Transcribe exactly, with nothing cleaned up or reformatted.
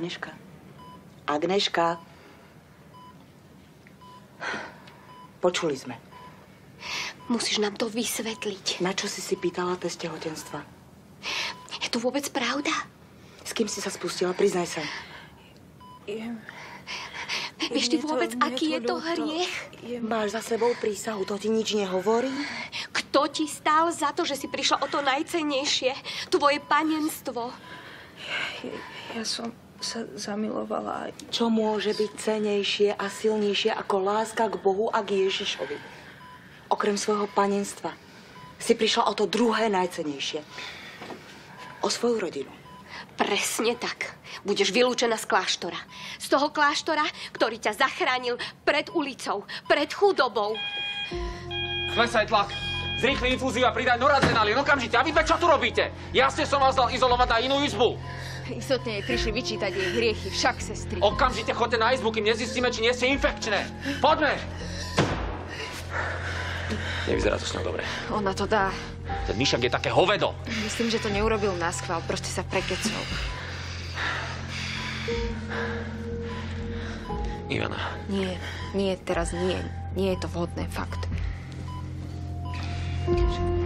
Agneška. Agneška. Počuli sme. Musíš nám to vysvetliť. Na čo si si pýtala test tehotenstva? Je to vôbec pravda? S kým si sa spustila? Priznaj sa. Je... Vieš ty vôbec, to, aký je to hriech? Je... Máš za sebou prísahu, to ti nič nehovorí? Kto ti stál za to, že si prišla o to najcennejšie? Tvoje panenstvo. Ja, ja som sa zamilovala. Čo môže byť cennejšie a silnejšie ako láska k Bohu a k Ježišovi? Okrem svojho panenstva si prišla o to druhé najcennejšie. O svoju rodinu. Presne tak. Budeš vylúčená z kláštora. Z toho kláštora, ktorý ťa zachránil pred ulicou, pred chudobou. Klesaj tlak. Zrýchli infúziu a pridaj noradrenalín. Okamžite. A vy čo tu robíte? Jasne som vás dal izolovať na inú izbu. Istotne jej prišli vyčítať jej hriechy, však, sestry. Okamžite choďte na izbu, kým nezistíme, či nie ste infekčné. Poďme! Nevyzerá to s ňou dobre. Ona to dá. Ten myšak je také hovedo. Myslím, že to neurobil naschvál, proste sa prekecol. Ivana. Nie, nie, teraz nie. Nie je to vhodné, fakt.